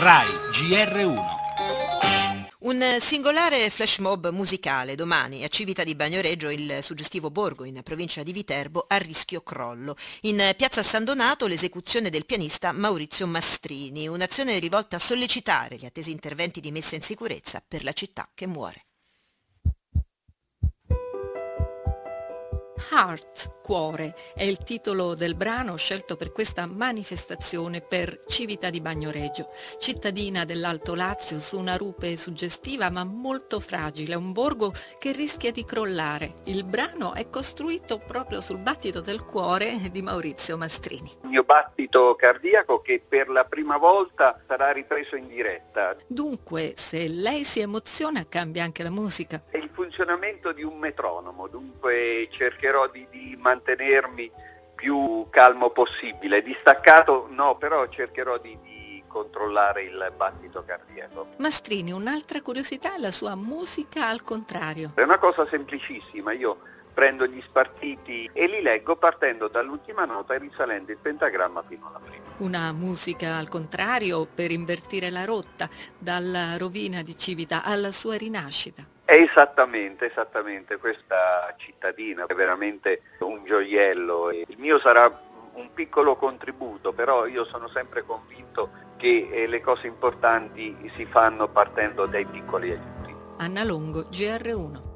RAI GR1. Un singolare flash mob musicale domani a Civita di Bagnoregio, il suggestivo borgo in provincia di Viterbo, a rischio crollo. In piazza San Donato l'esecuzione del pianista Maurizio Mastrini, un'azione rivolta a sollecitare gli attesi interventi di messa in sicurezza per la città che muore. Heart, cuore, è il titolo del brano scelto per questa manifestazione per Civita di Bagnoregio, cittadina dell'Alto Lazio su una rupe suggestiva ma molto fragile, un borgo che rischia di crollare. Il brano è costruito proprio sul battito del cuore di Maurizio Mastrini. Il mio battito cardiaco che per la prima volta sarà ripreso in diretta. Dunque, se lei si emoziona, cambia anche la musica. È il funzionamento di un metronomo, dunque cercherò di mantenermi più calmo possibile, distaccato no, però cercherò di controllare il battito cardiaco. Mastrini, un'altra curiosità è la sua musica al contrario. È una cosa semplicissima, io prendo gli spartiti e li leggo partendo dall'ultima nota e risalendo il pentagramma fino alla prima. Una musica al contrario per invertire la rotta, dalla rovina di Civita alla sua rinascita. È esattamente, questa cittadina è veramente un gioiello e il mio sarà un piccolo contributo, però io sono sempre convinto che le cose importanti si fanno partendo dai piccoli aiuti. Anna Longo, GR1.